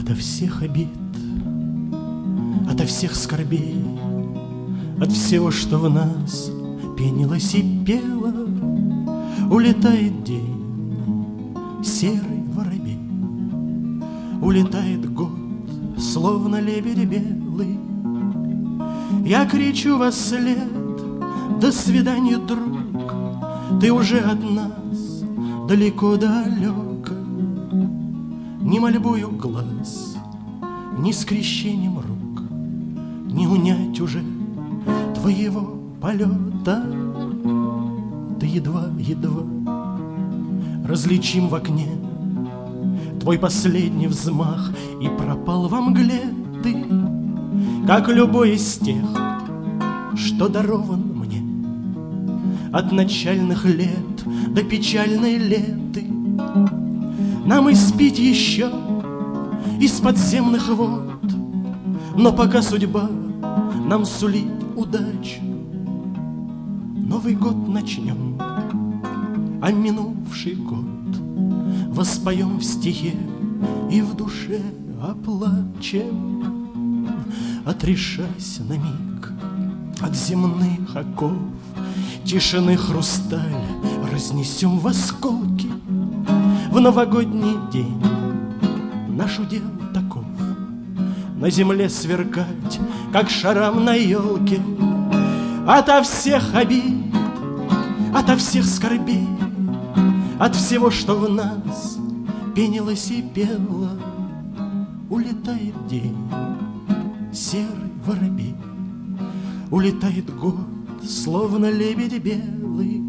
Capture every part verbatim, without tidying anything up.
Ото всех обид, ото всех скорбей, от всего, что в нас пенилось и пело, улетает день, серый воробей. Улетает год, словно лебедь белый. Я кричу во след: до свидания, друг, ты уже от нас далеко-далеко. Ни мольбою глаз, ни скрещением рук не унять уже твоего полета. Ты едва-едва различим в окне твой последний взмах, и пропал во мгле ты, как любой из тех, что дарован мне от начальных лет до печальной леты. Нам испить еще из подземных вод, но пока судьба нам сулит удачу, Новый год начнем, а минувший год воспоем в стихе и в душе оплачем. Отрешась на миг от земных оков, тишины хрусталь разнесем в осколки. В новогодний день наш удел таков: на земле сверкать, как шарам на елке. Ото всех обид, ото всех скорбей, от всего, что в нас пенилось и пело, улетает день, серый воробей. Улетает год, словно лебедь белый.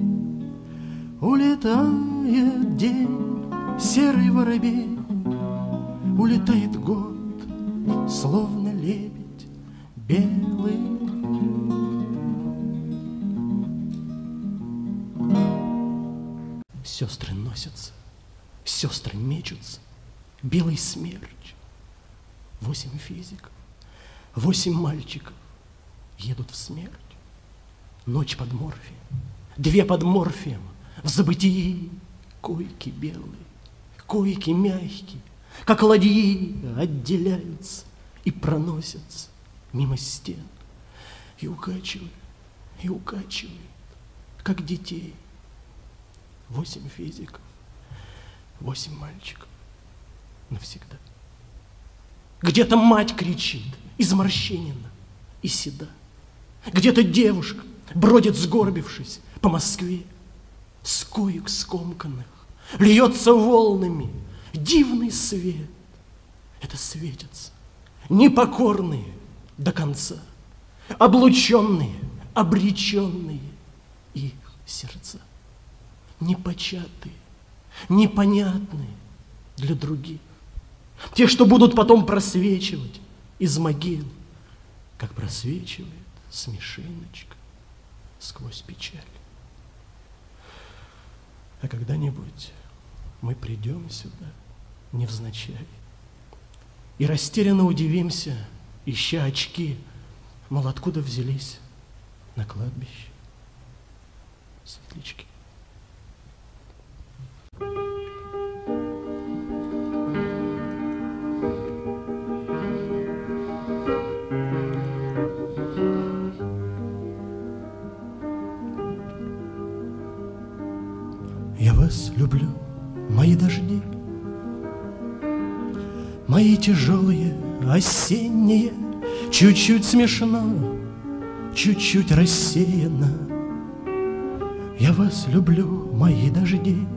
Улетает день, серый воробей. Улетает год, словно лебедь белый. Сестры носятся, сестры мечутся, белый смерч. Восемь физиков, восемь мальчиков едут в смерть. Ночь под морфием, две под морфием, в забытии койки белые, койки мягкие, как ладьи отделяются и проносятся мимо стен, и укачивают, и укачивают, как детей. Восемь физиков, восемь мальчиков навсегда. Где-то мать кричит, изморщенина и седа. Где-то девушка бродит, сгорбившись, по Москве. С коек скомканных льется волнами дивный свет. Это светятся непокорные до конца, облученные, обреченные их сердца. Непочатые, непонятные для других. Те, что будут потом просвечивать из могил, как просвечивает смешиночка сквозь печаль. А когда-нибудь мы придем сюда невзначай и растерянно удивимся, ища очки, мол, откуда взялись на кладбище светлячки. Я вас люблю, мои дожди, мои тяжелые осенние, чуть-чуть смешно, чуть-чуть рассеяно. Я вас люблю, мои дожди,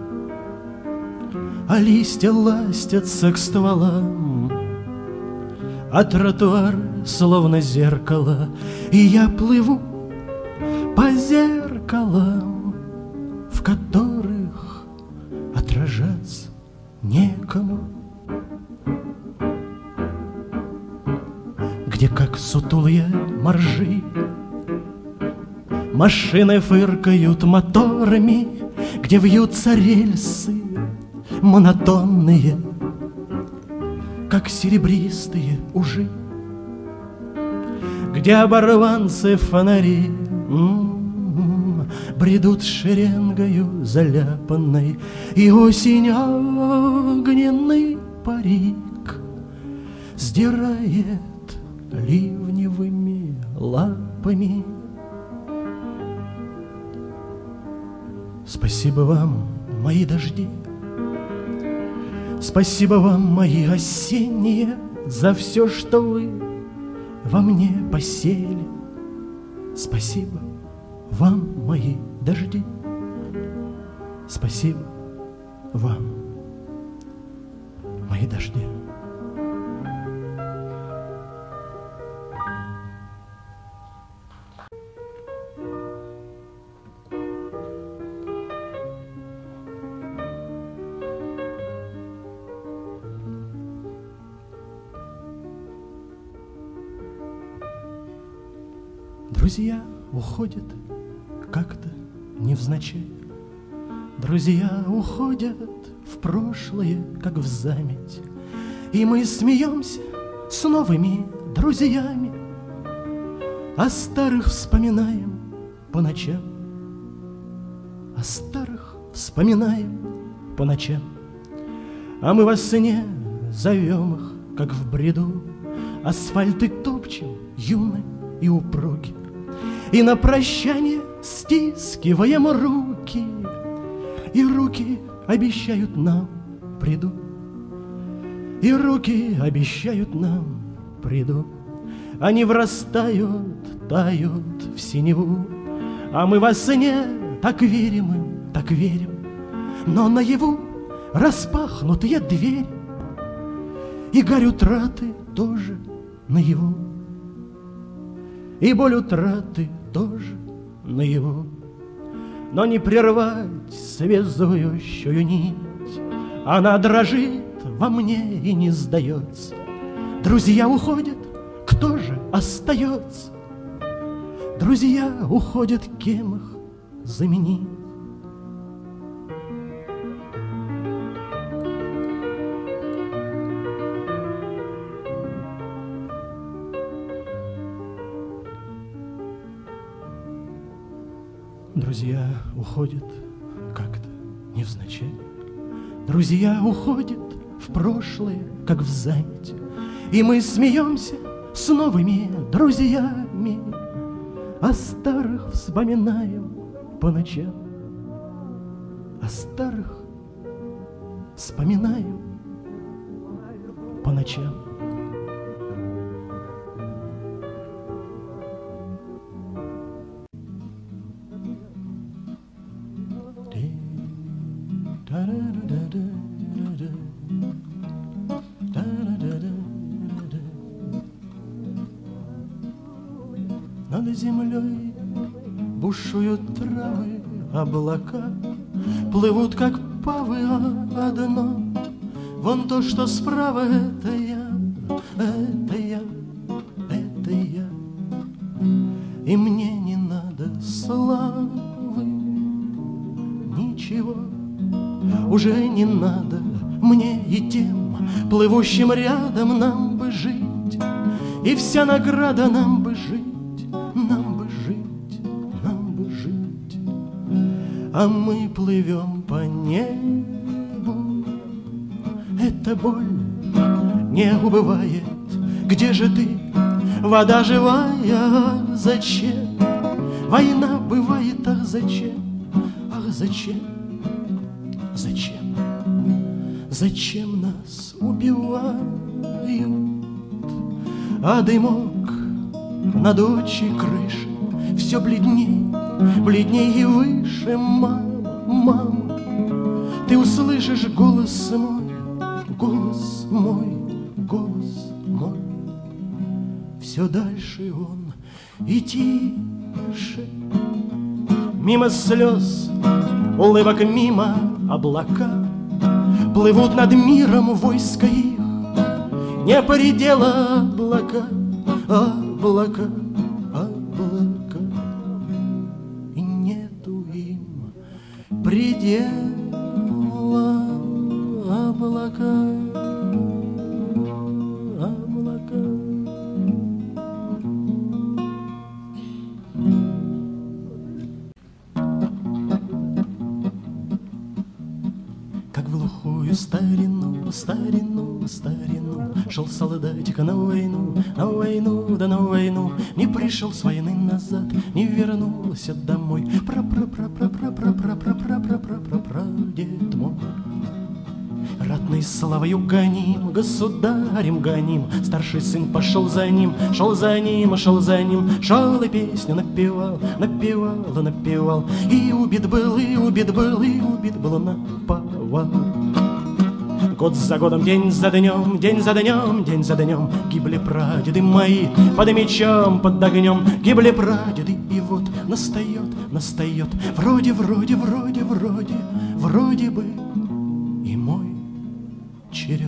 а листья ластятся к стволам, а тротуар словно зеркало, и я плыву по зеркалам, в которых отражаться некому, где, как сутулые моржи, машины фыркают моторами, где вьются рельсы монотонные, как серебристые ужи, где оборванцы фонари м-м, бредут шеренгою заляпанной, и осень огненный парик сдирает ливневыми лапами. Спасибо вам, мои дожди, спасибо вам, мои осенние, за все, что вы во мне посеяли. Спасибо вам, мои дожди, спасибо вам, мои дожди. Друзья уходят как-то невзначай. Друзья уходят в прошлое, как в заметь. И мы смеемся с новыми друзьями, о старых вспоминаем по ночам, о старых вспоминаем по ночам. А мы во сне зовем их, как в бреду, асфальты топчем, юны и упруги, и на прощание стискиваем руки, и руки обещают нам приду, и руки обещают нам приду. Они врастают, тают в синеву, а мы во сне так верим им, так верим, но наяву распахнутые двери, и горь утраты тоже наяву, и боль утраты тоже наяву. Но не прервать связующую нить, она дрожит во мне и не сдается. Друзья уходят, кто же остается? Друзья уходят, кем их заменить? Друзья уходят как-то невзначай. Друзья уходят в прошлое, как в заметь. И мы смеемся с новыми друзьями, о старых вспоминаем по ночам, о старых вспоминаем по ночам. Над землей бушуют травы, облака плывут, как павы, одно. Вон то, что справа, это я, это я, это я. И мне не надо славы, ничего уже не надо мне и тем, плывущим рядом, нам бы жить, и вся награда нам бы жить. Нам бы жить, нам бы жить, а мы плывем по небу. Эта боль не убывает. Где же ты, вода живая? Зачем война бывает? Ах, зачем? Ах, зачем? Зачем? Зачем нас убивают? А дымок над очей крыши все бледней, бледней и выше. Мама, мама, ты услышишь голос мой, голос мой, голос мой. Все дальше он и тише. Мимо слез, улыбок, мимо облака плывут над миром войска их. Не поредела облака, облака, облака, и нету им предела. Облака, облака. Как в глухую старину, старину, старину. Шел солдатик на войну, на войну, да на войну. Не пришел с войны назад, не вернулся домой. Пра-пра-пра-пра-пра-пра-пра-пра-пра-пра-пра-пра-дед мой. Ратный славою гоним, государем гоним. Старший сын пошел за ним, шел за ним, шел за ним. Шел и песню напевал, напевал, напевал. И убит был, и убит был, и убит был наповал. Год за годом, день за днем, день за днем, день за днем гибли прадеды мои под мечом, под огнем. Гибли прадеды, и вот настает, настает. Вроде, вроде, вроде, вроде, вроде бы и мой черед.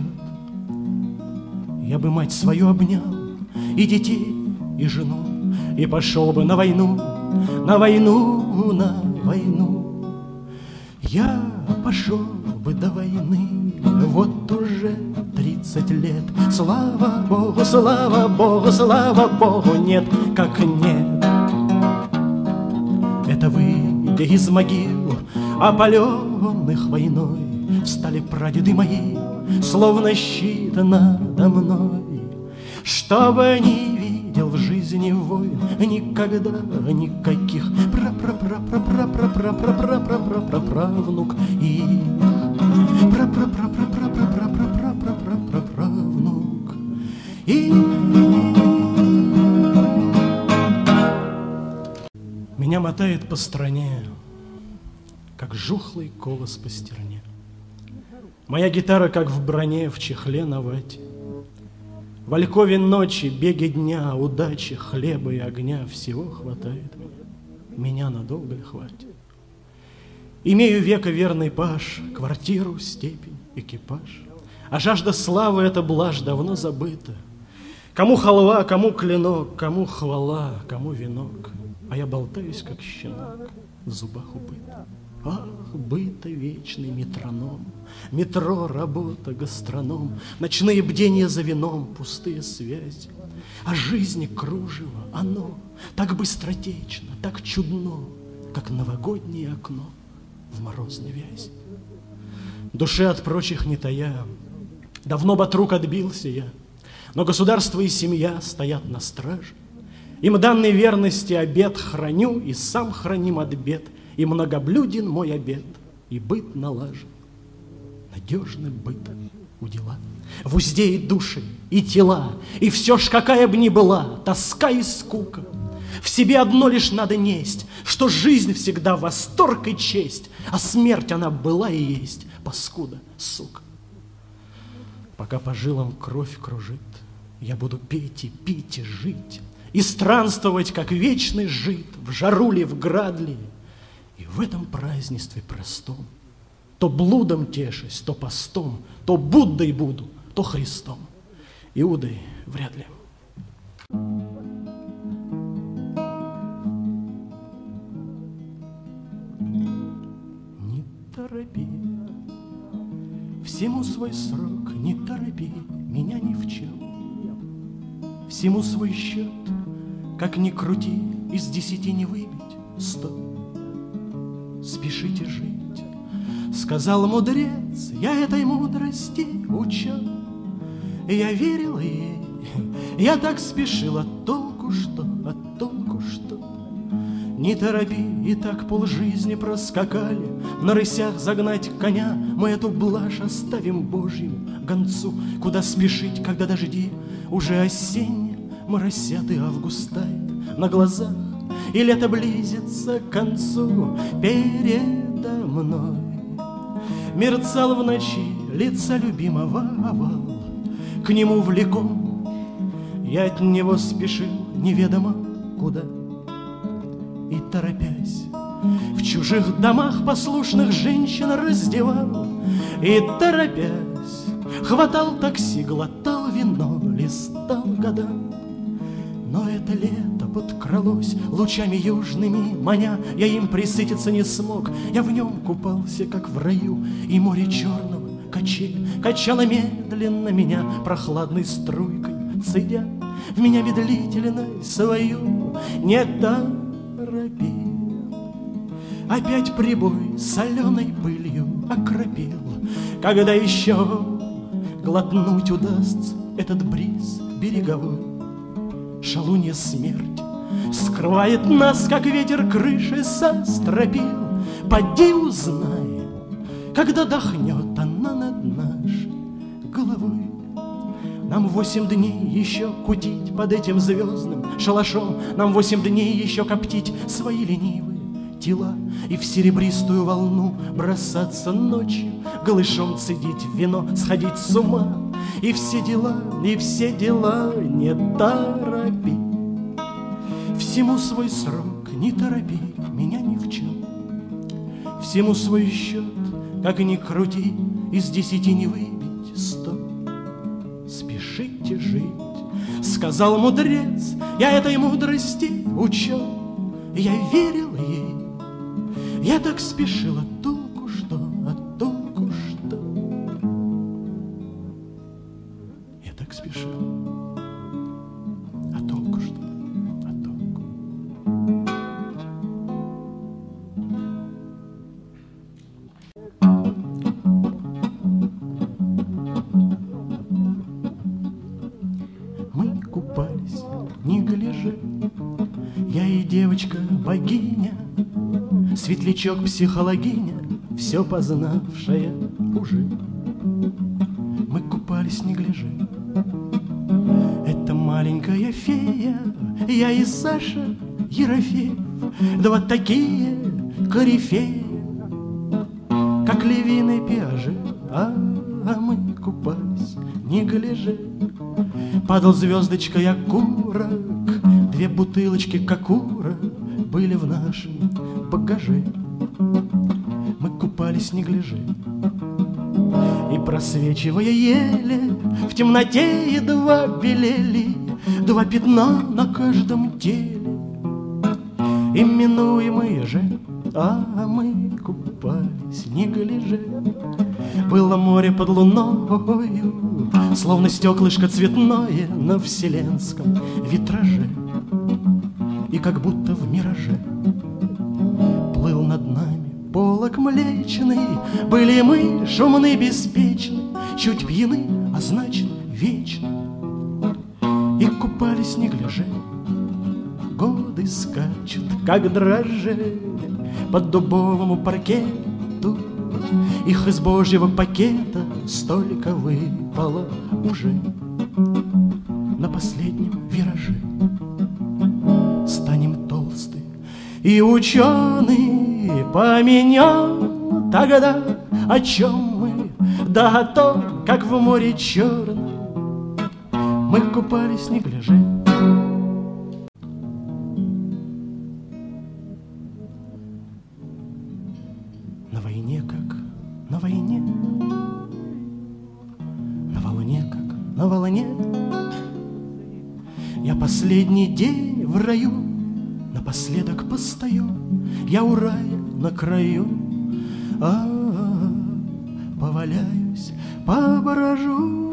Я бы мать свою обнял, и детей, и жену, и пошел бы на войну, на войну, на войну. Я пошел бы до войны, вот уже тридцать лет. Слава Богу, слава Богу, слава Богу, нет, как нет. Это выйдя из могил, опаленных войной, встали прадеды мои, словно щит надо мной. Чтобы не видел в жизни войн никогда никаких. Пра-пра-пра-пра-пра-пра-пра-пра-пра-пра-пра-правнук их. Пра-пра-пра-пра-пра-пра-пра-пра-пра-правнук их. Меня мотает по стране, как жухлый колос по стерне. Моя гитара, как в броне, в чехле на вате. В алькове ночи, беге дня, удачи, хлеба и огня всего хватает. Меня надолго ли хватит? Имею века верный паш, квартиру, степень, экипаж. А жажда славы — эта блажь давно забыта. Кому халва, кому клинок, кому хвала, кому венок. А я болтаюсь, как щенок, в зубах убыта. Ах, быта вечный метроном, метро, работа, гастроном, ночные бдения за вином, пустые связи. А жизни кружево, оно так быстротечно, так чудно, как новогоднее окно в морозной вязи. Души от прочих не тая, давно бы от рук отбился я, но государство и семья стоят на страже. Им данной верности обет храню и сам храним от бед. И многоблюден мой обед, и быт налажен, надежным бытом удела. В узде и души, и тела, и все ж какая б ни была, тоска и скука. В себе одно лишь надо несть, что жизнь всегда восторг и честь, а смерть она была и есть, паскуда, сука. Пока по жилам кровь кружит, я буду петь и пить и жить, и странствовать, как вечный жид, в жару ли, в град ли. И в этом празднестве простом, то блудом тешусь, то постом, то Буддой буду, то Христом. Иудой вряд ли. Не торопи, всему свой срок, не торопи меня ни в чем. Всему свой счет, как ни крути, из десяти не выбить сто. Спешите жить, сказал мудрец, я этой мудрости учил. Я верила ей, я так спешила, толку что, а толку что. Не торопи, и так полжизни проскакали, на рысях загнать коня. Мы эту блажь оставим Божьему гонцу. Куда спешить, когда дожди уже осенние моросят, и август тает на глазах, и лето близится к концу. Передо мной мерцал в ночи лица любимого овал. К нему влеком я от него спешил неведомо куда. И торопясь, в чужих домах послушных женщин раздевал. И торопясь, хватал такси, глотал вино, листал года. Но это лето подкралось лучами южными маня. Я им присытиться не смог, я в нем купался, как в раю. И море черного качель качало медленно меня прохладной струйкой, цедя в меня медлительность свою. Не торопи, опять прибой соленой пылью окропил когда еще глотнуть удастся этот бриз береговой. Шалунья смерть скрывает нас, как ветер крыши со стропил. Поди узнай, когда дохнет она над нашей головой. Нам восемь дней еще кутить под этим звездным шалашом, нам восемь дней еще коптить свои ленивые тела и в серебристую волну бросаться ночью, голышом цедить вино, сходить с ума. И все дела, и все дела не торопи, всему свой срок, не торопи меня ни в чем. Всему свой счет, как ни крути, из десяти не выбить сто. Спешите жить, сказал мудрец, я этой мудрости учел. Я верил ей, я так спешила, толку что, а толку что. Я так спешил, а толку что, а толку. Мы купались, не гляжа, я и девочка-богиня, светлячок-психологиня, все познавшая уже. Мы купались, не гляжа. Это маленькая фея, я и Саша Ерофеев, два такие корифеи, как Левин и Пиаже. А, а мы купались, не гляжа. Падал звездочкой окурок, две бутылочки кокура были в нашем багаже. Мы купались, не гляжа. И просвечивая еле, в темноте едва белели два пятна на каждом теле, именуемые же. А мы купались, не гляжа. Было море под луною, словно стеклышко цветное на вселенском витраже. И как будто в мираже плыл над нами полог млечный. Были мы шумны, беспечны, чуть пьяны, а значит вечно. И купались, не гляжа. Годы скачут, как дрожжи по дубовому паркету. Их из божьего пакета столько выпало уже. На последнем вираже станем толсты и ученые, поменем тогда, о чем мы, да о том, как в море черном мы купались, не гляжа. На войне, как на войне, на волне, как на волне. Я последний день в раю, напоследок постою, я у рая на краю. А-а-а, поваляюсь, поборожу,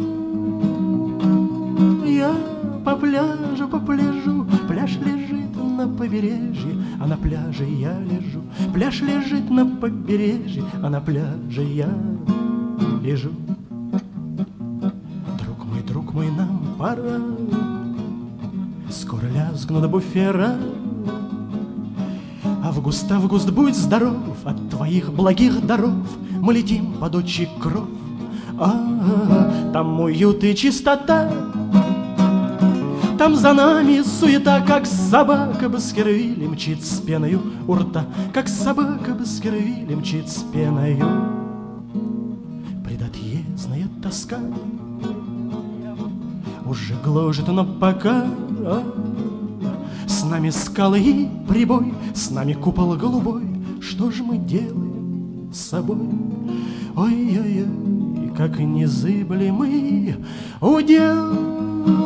я по пляжу, по пляжу. Пляж лежит на побережье, а на пляже я лежу. Пляж лежит на побережье, а на пляже я лежу. Друг мой, друг мой, нам пора, скоро лязгнут буфера. Август, август, будь здоров, от твоих благих даров мы летим под отчий кров. А-а-а, там уют и чистота, там за нами суета, как собака Баскервилли мчит с пеною у рта, как собака Баскервилли мчит с пеною. Предотъездная тоска уже гложет, но пока с нами скалы и прибой, с нами купол голубой. Что ж мы делаем с собой? Ой-ой-ой, как незыблемый удел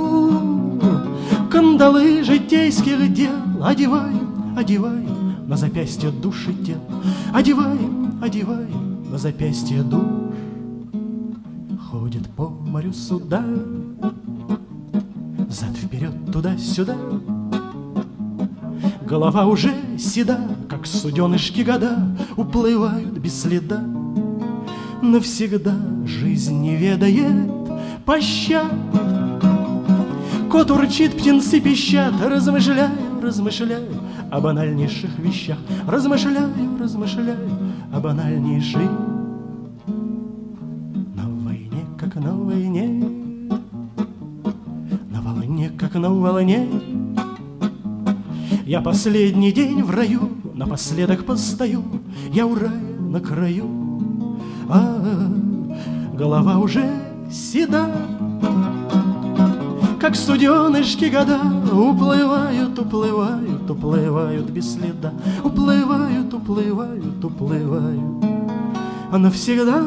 кандалы житейских дел. Одеваем, одеваем на запястье души тел, одеваем, одеваем на запястье душ. Ходит по морю суда, зад-вперед, туда-сюда. Голова уже седа, как суденышки года уплывают без следа. навсегда жизнь не ведает пощад. Кот урчит, птенцы пищат, размышляю, размышляю о банальнейших вещах, размышляю, размышляю о банальнейших. На войне, как на войне, на волне, как на волне, я последний день в раю, напоследок постою, я у рая на краю, а голова уже седа. Как суденышки года уплывают, уплывают, уплывают без следа, уплывают, уплывают, уплывают, а навсегда.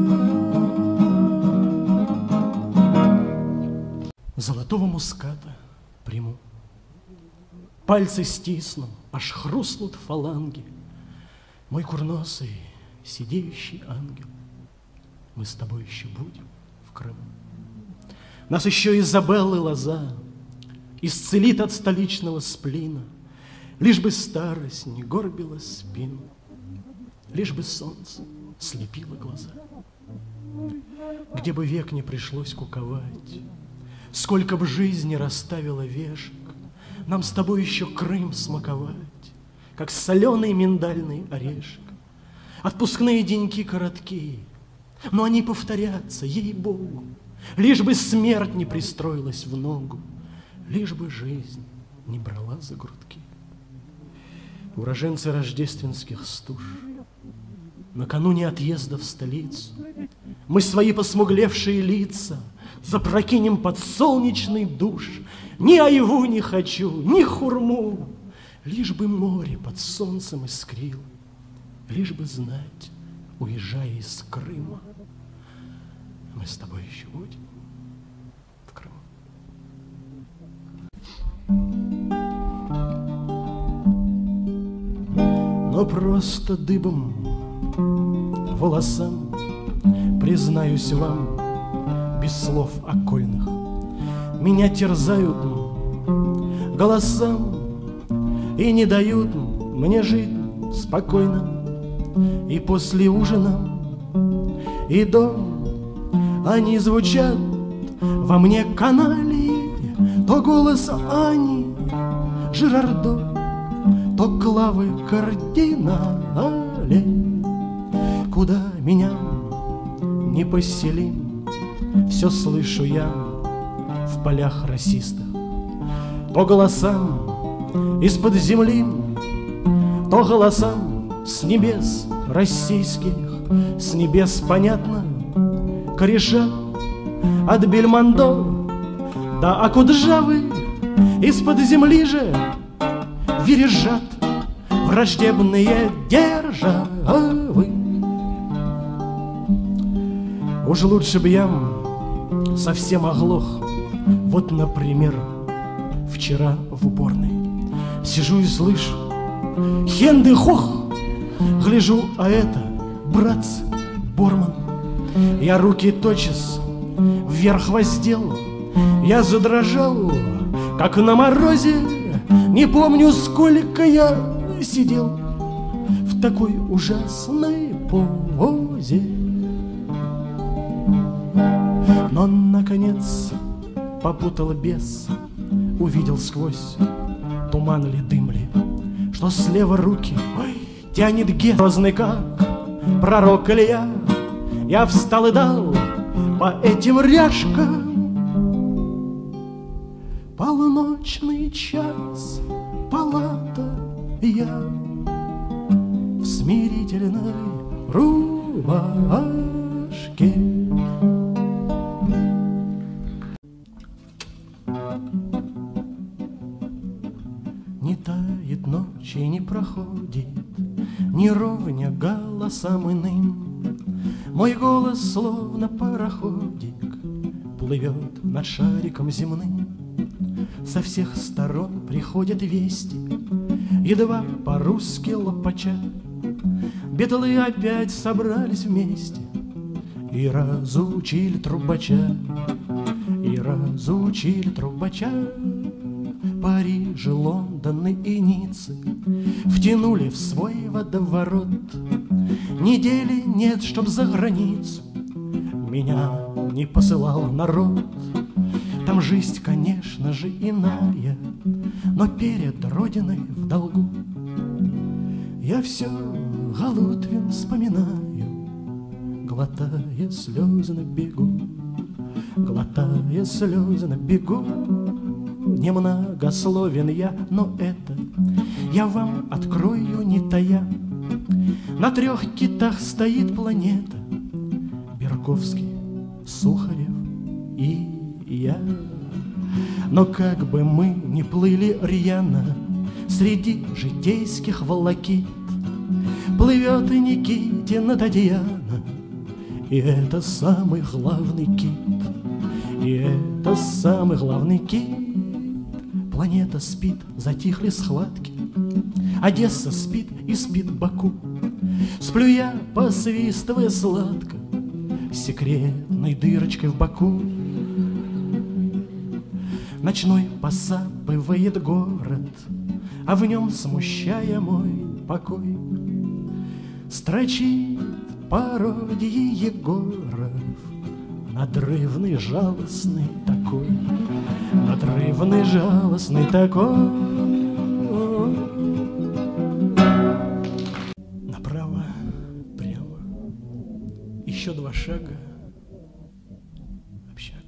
Золотого муската приму, пальцы стисну, аж хрустнут фаланги. Мой курносый, сидеющий ангел, мы с тобой еще будем в Крыму. Нас еще Изабеллы лоза исцелит от столичного сплина, лишь бы старость не горбила спину, лишь бы солнце слепило глаза. Где бы век не пришлось куковать, сколько б жизни расставила вешек, нам с тобой еще Крым смаковать, как соленый миндальный орешек. Отпускные деньки короткие, но они повторятся, ей-богу. Лишь бы смерть не пристроилась в ногу, лишь бы жизнь не брала за грудки. Уроженцы рождественских стуж, накануне отъезда в столицу, мы свои посмуглевшие лица запрокинем под солнечный душ. Ни айву не хочу, ни хурму, лишь бы море под солнцем искрило, лишь бы знать, уезжая из Крыма, мы с тобой еще будем в Крыму. Но просто дыбом волосам, признаюсь вам, без слов окольных, меня терзают голосам и не дают мне жить спокойно. И после ужина, и до они звучат во мне каналии, то голос Ани Жирардо, то Клавы Кардинали. Куда меня не поселим, все слышу я в полях расистых. То голосам из-под земли, то голосам с небес российских, с небес, понятно, кореша от Бельмондо до Акуджавы, из-под земли же вережат враждебные державы. Уж лучше б я совсем оглох. Вот, например, вчера в уборной сижу и слышу хенды-хох, гляжу, а это братц Борман. Я руки тотчас вверх воздел, я задрожал, как на морозе. Не помню, сколько я сидел в такой ужасной позе. Но, наконец, попутал бес, увидел сквозь туман ли, дым ли, что слева руки, ой, тянет грозный, как пророк Илья. Я встал и дал по этим ряжкам. Полуночный час, палата, я в смирительной рубашке. Не тает ночь и не проходит ни ровня голосам иным. Мой голос, словно пароходик, плывет над шариком земным. Со всех сторон приходят вести, едва по-русски лопача. Бетлы опять собрались вместе и разучили трубача, и разучили трубача. Париж, Лондон и Ниццы втянули в свой водоворот Недели нет, чтоб за границу меня не посылал народ. Там жизнь, конечно же, иная, но перед Родиной в долгу. Я все Голутвин вспоминаю, глотая слезы на бегу, глотая слезы на бегу. Немногословен я, но это я вам открою, не тая. На трех китах стоит планета: Берковский, Сухарев и я. Но как бы мы ни плыли рьяно среди житейских волокит, плывет и Никитина Татьяна, и это самый главный кит, и это самый главный кит. Планета спит, затихли схватки, Одесса спит и спит Баку. Сплю я, посвистывая сладко, секретной дырочкой в боку. Ночной посапывает город, а в нем, смущая мой покой, строчит пародии Егоров, надрывный, жалостный такой, надрывный, жалостный такой. Направо, прямо, еще два шага, общага.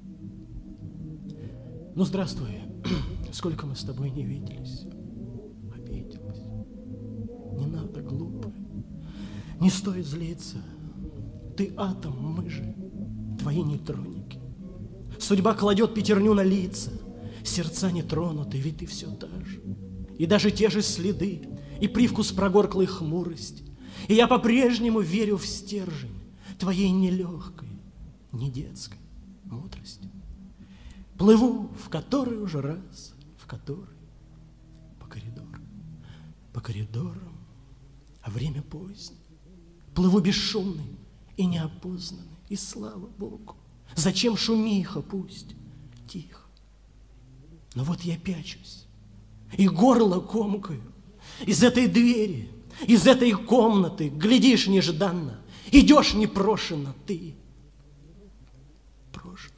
Ну, здравствуй, сколько мы с тобой не виделись, обиделась. Не надо, глупо, не стоит злиться. Ты атом, мы же твои нейтроники. Судьба кладет пятерню на лица, сердца не тронуты, ведь ты все та же. И даже те же следы, и привкус прогорклой хмурости. И я по-прежнему верю в стержень твоей нелегкой, не детской мудрости. Плыву в который уже раз, в который по коридорам, по коридорам, а время позднее. Плыву бесшумный и неопознанный, и слава Богу, зачем шумиха, пусть тихо. Но вот я пячусь, и горло комкаю, из этой двери, из этой комнаты, глядишь нежданно, идешь непрошено ты. Прошлое.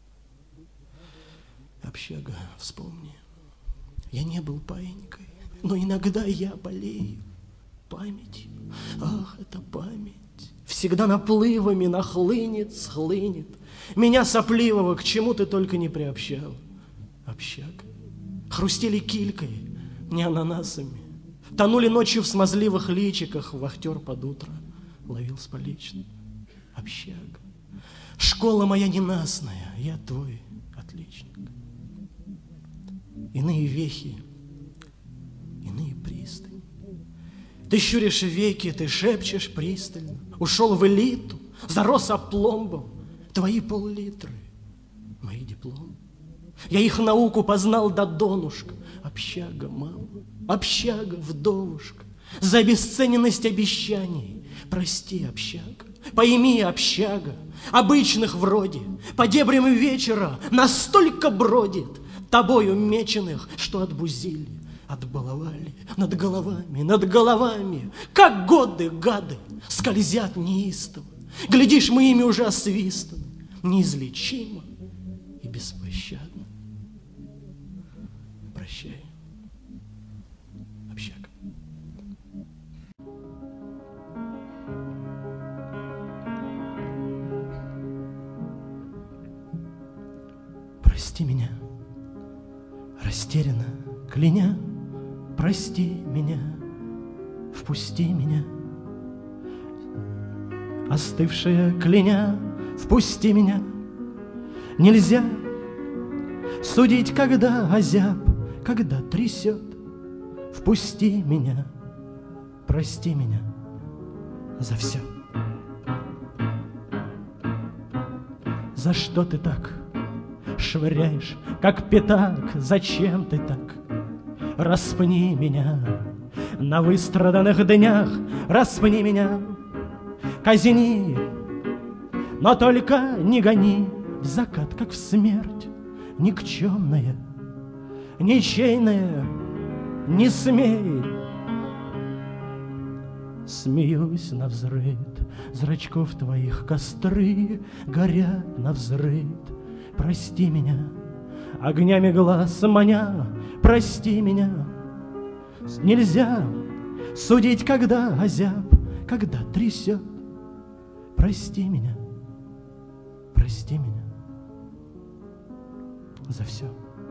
Общага, вспомни, я не был паинькой, но иногда я болею памятью. Ах, это память. Всегда наплывами нахлынет, схлынет. Меня сопливого к чему ты только не приобщал. Общага. Хрустели килькой, не ананасами. Тонули ночью в смазливых личиках. Вахтер под утро ловил с поличным. Общага. Школа моя ненастная, я твой отличник. Иные вехи, иные пристани. Ты щуришь веки, ты шепчешь пристально. Ушел в элиту, зарос опломбом. Твои пол-литры, мои дипломы. Я их науку познал до донышка. Общага, мама, общага, вдовушка. За обесцененность обещаний прости, общага. Пойми, общага, обычных вроде по дебрям вечера настолько бродит, тобою меченых, что отбузили, отбаловали над головами, над головами, как годы, гады, скользят неистово. Глядишь, мы ими уже освистаны, неизлечимо и беспощадно. Прощай, общага. Прости меня, растерянно кляня, прости меня, впусти меня. Остывшая кляня, впусти меня. Нельзя судить, когда озяб, когда трясет. Впусти меня, прости меня за все. За что ты так швыряешь, как пятак? Зачем ты так? Распни меня на выстраданных днях, распни меня, казни, но только не гони в закат, как в смерть, никчемная, ничейная, не смей. смеюсь навзрыд, зрачков твоих костры горят навзрыд. Прости меня, огнями глаз маня, прости меня. Нельзя судить, когда озяб, когда трясет. Прости меня, прости меня за все.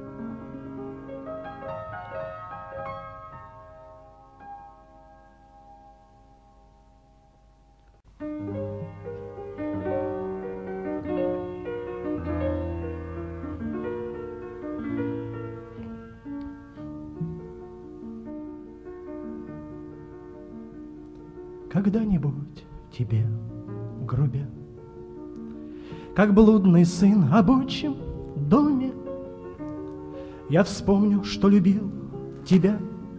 Когда-нибудь тебе, грубя, как блудный сын об отчим доме, я вспомню, что любил тебя,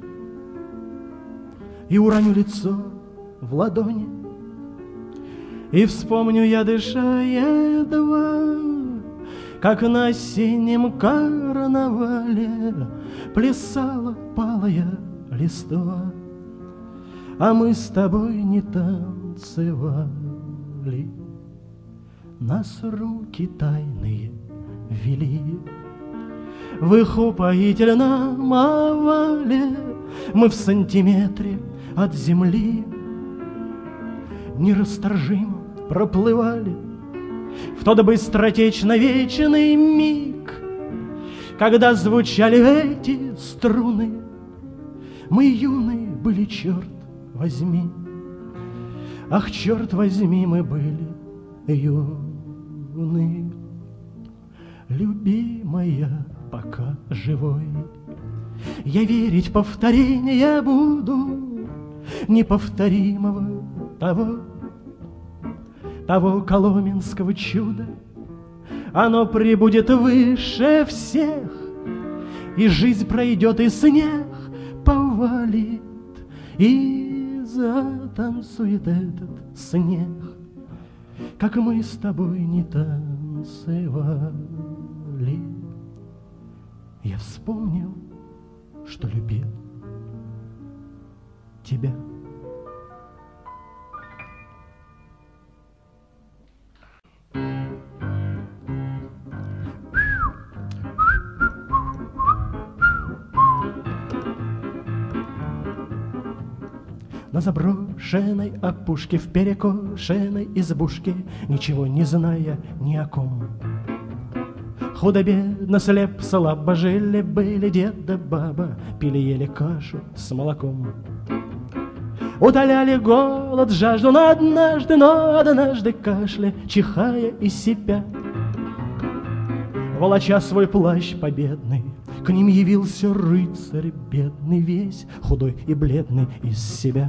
и уроню лицо в ладони. И вспомню я, дыша едва, как на осеннем карнавале плясала палая листва, а мы с тобой не танцевали. Нас руки тайные вели в их упоительном овале. Мы в сантиметре от земли нерасторжимо проплывали в тот быстротечно вечный миг, когда звучали эти струны. Мы юные были, черт возьми, ах, черт возьми, мы были юны. Любимая, пока живой, я верить повторения буду неповторимого того, того коломенского чуда. Оно прибудет выше всех, и жизнь пройдет, и снег повалит, и затанцует этот снег, как мы с тобой не танцевали. Я вспомнил, что любил тебя. На заброшенной опушке, в перекошенной избушке, ничего не зная ни о ком, худо-бедно, слеп, слабо жили-были дед да баба, пили-ели кашу с молоком, утоляли голод, жажду, но однажды, но однажды кашля, чихая и сипя, волоча свой плащ победный, к ним явился рыцарь бедный, весь худой и бледный из себя.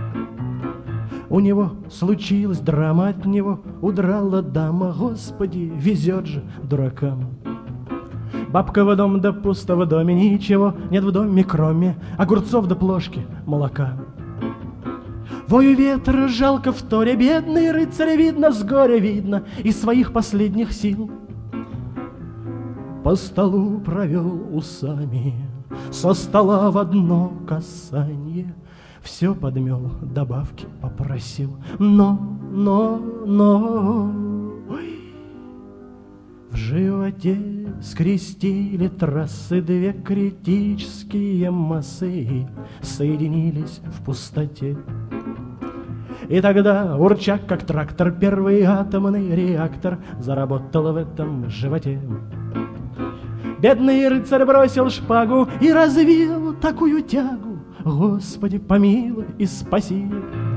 У него случилась драма, от него удрала дама. Господи, везет же дуракам. Бабка в дом, да пусто в доме, ничего нет в доме, кроме огурцов да плошки молока. Вою ветра жалко в торе, бедный рыцарь, видно, с горя видно, из своих последних сил по столу провел усами, со стола в одно касанье все подмел, добавки попросил. Но, но, но ой, в животе скрестили трассы две критические массы и соединились в пустоте. И тогда, урча как трактор, первый атомный реактор заработал в этом животе. Бедный рыцарь бросил шпагу и развил такую тягу. Господи, помилуй и спаси.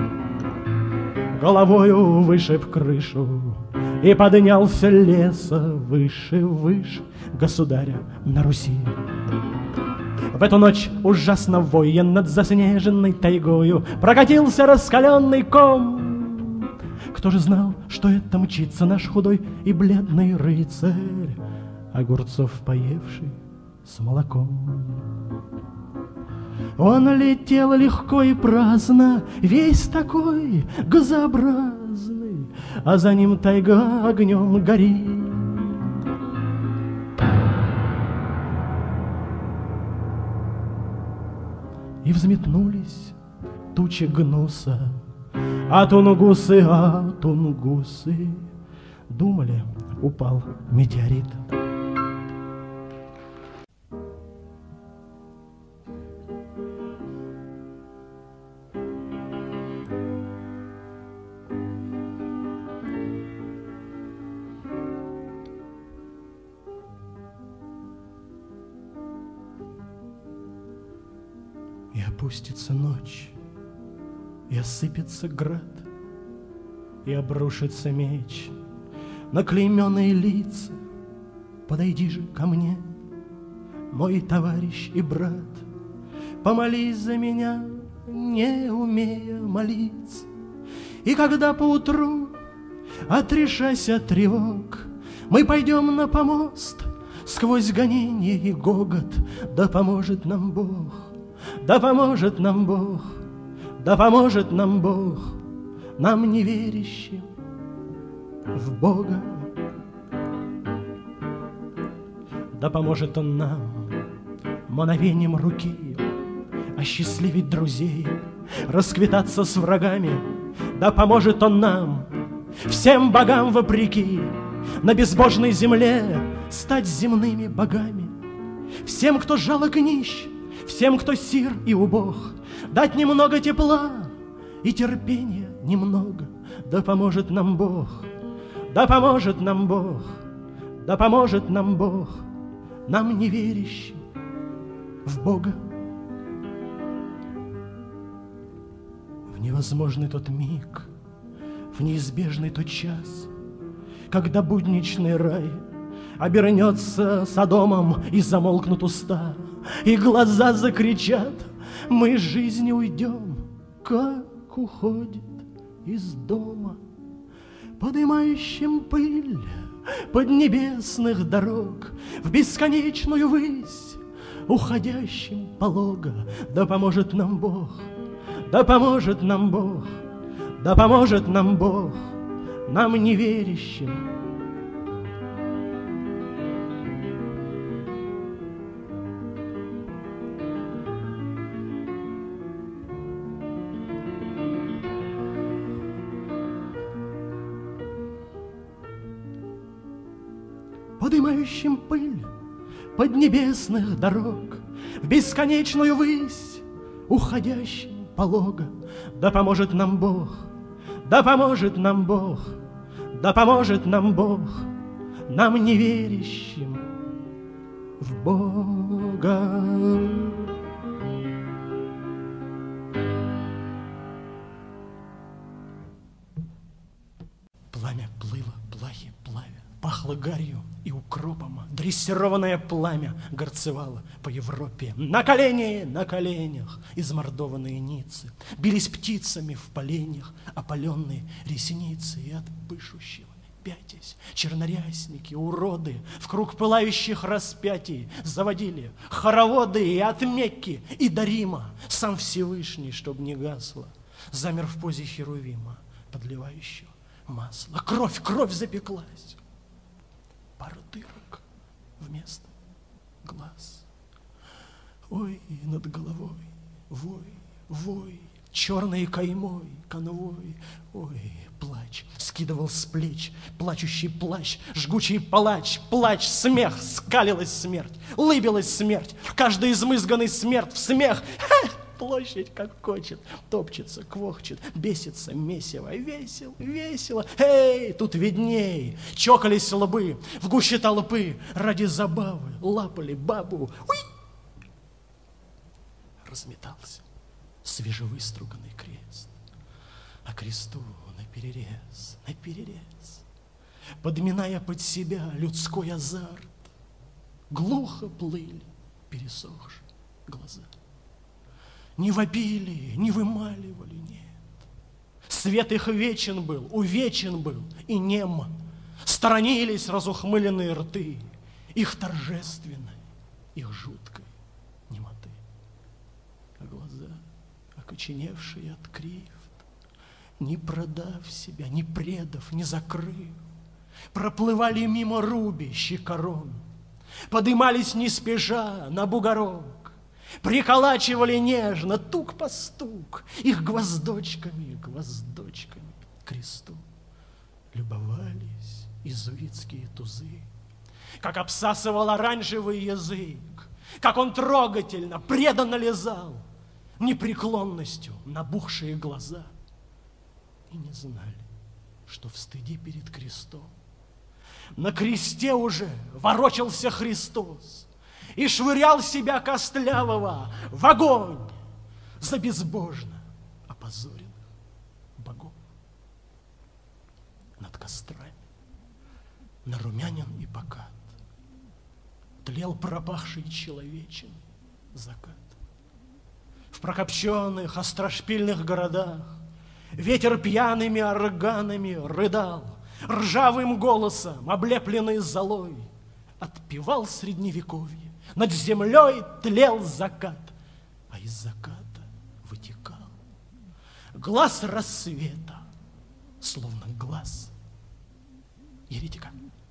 Головою вышиб крышу и поднялся леса выше, выше государя на Руси. В эту ночь ужасно воя над заснеженной тайгою прокатился раскаленный ком. Кто же знал, что это мчится наш худой и бледный рыцарь, огурцов поевший с молоком? Он летел легко и праздно, весь такой газообразный, а за ним тайга огнем горит. И взметнулись тучи гнуса, а тунгусы, а тунгусы думали, упал метеорит. И опустится ночь, и осыпется град, и обрушится меч на клейменные лица. Подойди же ко мне, мой товарищ и брат, помолись за меня, не умея молиться. И когда поутру, отрешась от тревог, мы пойдем на помост сквозь гонение и гогот, да поможет нам Бог. Да поможет нам Бог, да поможет нам Бог, нам неверящим в Бога. Да поможет Он нам мановением руки осчастливить друзей, расквитаться с врагами. Да поможет Он нам, всем богам вопреки, на безбожной земле стать земными богами. Всем, кто жалок и нищ, всем, кто сир и убог, дать немного тепла и терпения немного. Да поможет нам Бог, да поможет нам Бог, да поможет нам Бог, нам неверящим в Бога. В невозможный тот миг, в неизбежный тот час, когда будничный рай обернется Содомом и замолкнут уста, и глаза закричат: мы из жизни уйдем, как уходит из дома, подымающим пыль поднебесных дорог в бесконечную высь, уходящим полого. Да поможет нам Бог, да поможет нам Бог, да поможет нам Бог, нам неверящим. Подымающим пыль поднебесных дорог в бесконечную высь, уходящим полого. Да поможет нам Бог, да поможет нам Бог, да поможет нам Бог, нам неверящим в Бога. Пламя плыло, плахи плавя, пахло гарью и укропом. Дрессированное пламя горцевало по Европе. На колени, на коленях измордованные ницы бились птицами в поленьях опаленные ресницы. И от пышущего пятясь чернорясники, уроды в круг пылающих распятий заводили хороводы. И от Мекки и до Рима сам Всевышний, чтоб не гасло, замер в позе херувима, подливающего масло. Кровь, кровь запеклась, пара дырок вместо глаз. Ой, над головой вой, вой, черной каймой конвой. Ой, плач скидывал с плеч плачущий плащ, жгучий палач, плач, смех, скалилась смерть, лыбилась смерть, каждый измызганный смерть в смех. Ха! Площадь как кочет, топчется, квохчет, бесится месиво. Весело, весело, эй, тут видней. Чокались лбы в гуще толпы, ради забавы лапали бабу. Уй! Разметался свежевыструганный крест, а кресту наперерез, наперерез, подминая под себя людской азарт, глухо плыли пересохшие глаза. Не вопили, не вымаливали, нет. Свет их вечен был, увечен был и нем. Сторонились разухмыленные рты их торжественной, их жуткой немоты. А глаза, окоченевшие от крифт, не продав себя, не предав, не закрыв, проплывали мимо рубищи корон, подымались не спеша на бугорок приколачивали нежно, тук по стук, их гвоздочками, гвоздочками к кресту. Любовались иезуитские тузы, как обсасывал оранжевый язык, как он трогательно, преданно лизал непреклонностью набухшие глаза. И не знали, что в стыде перед крестом на кресте уже ворочался Христос и швырял себя костлявого в огонь за безбожно опозоренных богов. Над кострами, нарумянин и покат, тлел пропахший человечиной закат. В прокопченных, острошпильных городах ветер пьяными органами рыдал, ржавым голосом, облепленный золой, отпевал средневековье, над землей тлел закат, а из заката вытекал глаз рассвета, словно глаз еретика.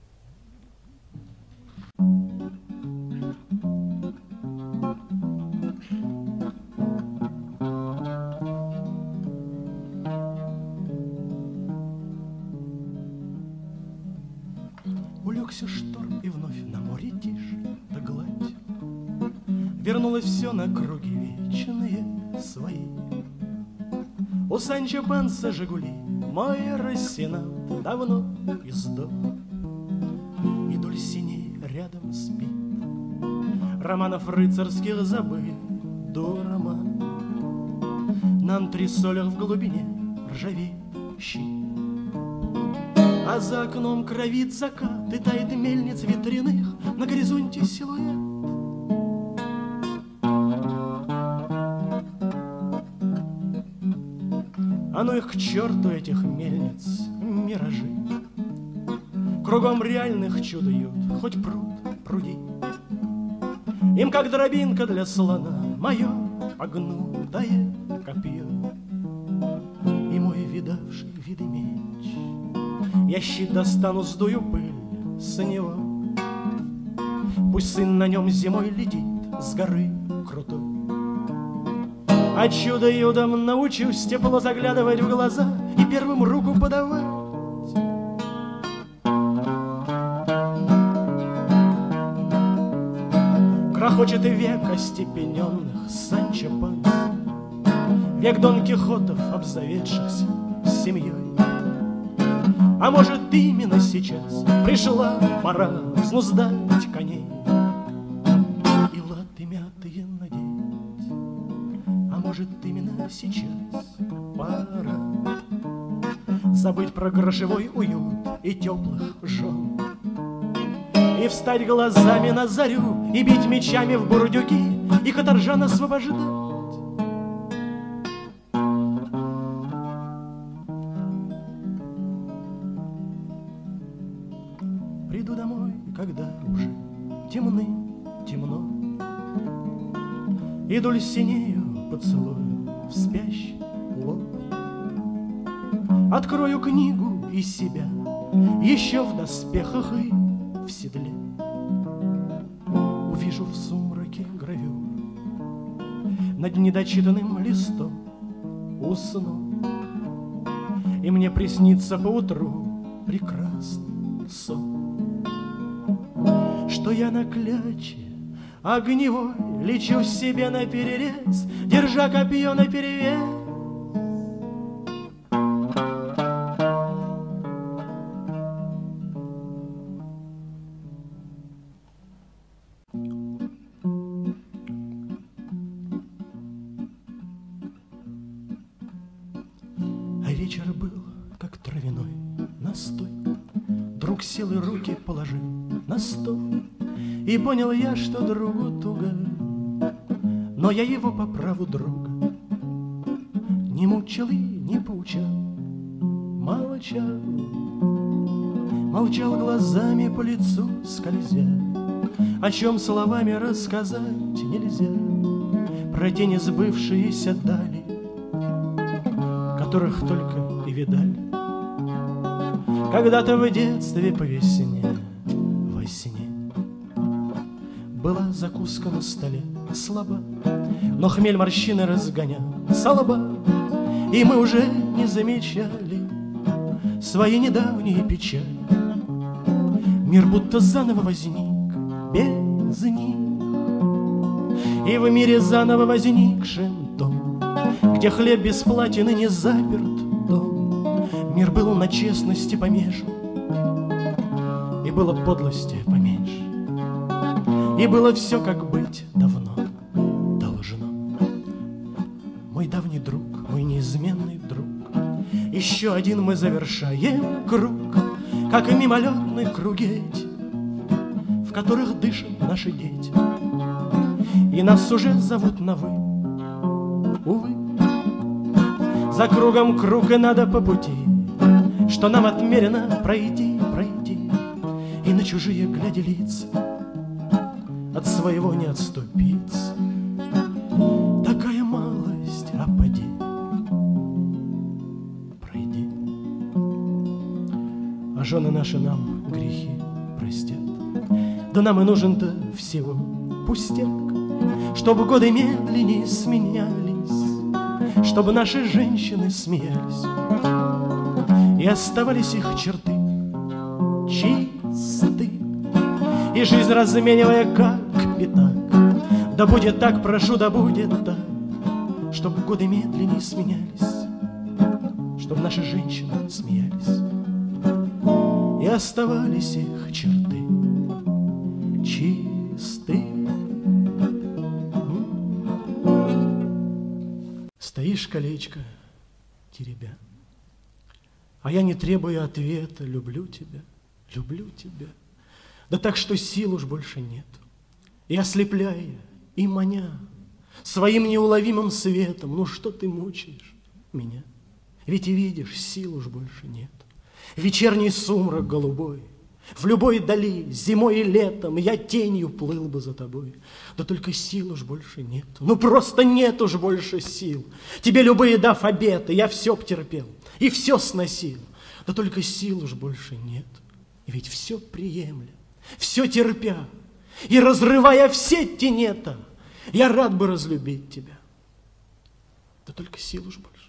Улегся шторм, и вновь на море тишь да гладь. Вернулось все на круги вечные свои. У Санчо Панса Жигули мой Рассенант давно издох, и Дульсиней рядом спит. Романов рыцарских забыли до роман. На антресолях в глубине ржавеет щит, а за окном кровит закат, и тает мельниц ветряных на горизонте силуэт. А ну их к черту, этих мельниц, миражи. Кругом реальных чудо-ют, хоть пруд пруди. Им, как дробинка для слона, мое погнутое копье и мой видавший виды меч. Я щит достану, сдую пыль с него. Пусть сын на нем зимой летит с горы крутой. А чудо-юдом научусь тепло заглядывать в глаза и первым руку подавать. Крохочет и век остепененных Санчо Панс, век Дон Кихотов, обзаведшихся семьей. А может, именно сейчас пришла пора взнуздать коней и латы мятые надеть. А может, именно сейчас пора забыть про грошевой уют и теплых жен и встать глазами на зарю и бить мечами в бурдюки и каторжан освобождать. Приду домой, когда уже темны, темно, и Дульсинею поцелую в спящий лоб. Открою книгу и себя еще в доспехах и в седле. Увижу в сумраке гравюр, над недочитанным листом усну, и мне приснится поутру прекрасный сон, что я на кляче огневой лечу себе наперерез, держа копье наперевес. Вечер был, как травяной настой. Друг сел и руки положил на стол, и понял я, что другу туго, но я его по праву друга не мучил и не поучал, молчал, молчал глазами по лицу скользя, о чем словами рассказать нельзя, про те несбывшиеся дали, которых только и видали когда-то в детстве по весне, во сне. Была была закуска на столе слаба, но хмель морщины разгонял со лба, и мы уже не замечали свои недавние печали. Мир будто заново возник без них, и в мире заново возникшем том, где хлеб бесплатен и не заперт дом, мир был на честности помешан, и было подлости поменьше, и было все, как быть давно должно. Мой давний друг, мой неизменный друг, еще один мы завершаем круг, как и мимолетные круги эти, в которых дышат наши дети, и нас уже зовут на «вы». Увы, за кругом круг, и надо по пути, что нам отмерено пройти, пройти, и на чужие глядя лица от своего не отступиться. Такая малость, а поди, пройди. А жены наши нам грехи простят, да нам и нужен-то всего пустяк, чтобы годы медленнее сменялись, чтобы наши женщины смеялись, и оставались их черты чисты, и жизнь разменивая как пятак. Да будет так, прошу, да будет так, чтобы годы медленнее сменялись, чтобы наши женщины смеялись, и оставались их черты чисты. Стоишь, колечко теребя, а я не требую ответа. Люблю тебя, люблю тебя, да так, что сил уж больше нет. И ослепляя, и маня своим неуловимым светом, ну что ты мучаешь меня? Ведь и видишь, сил уж больше нет. Вечерний сумрак голубой, в любой дали, зимой и летом, я тенью плыл бы за тобой. Да только сил уж больше нет, ну просто нет уж больше сил. Тебе любые дав обеты, я все б терпел и все сносил. Да только сил уж больше нет, и ведь все приемля, все терпя, и разрывая все тенета, я рад бы разлюбить тебя. Да только сил уж больше